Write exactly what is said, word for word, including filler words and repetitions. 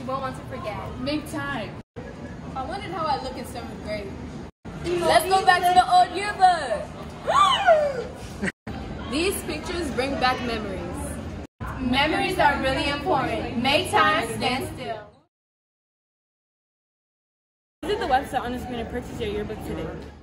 won't want to forget. Make time. I wondered how I look in seventh grade. Let's go back to the old yearbook. These pictures bring back memories. Memories are really important. Make time, stand still. Visit the website on the screen to purchase your yearbook today.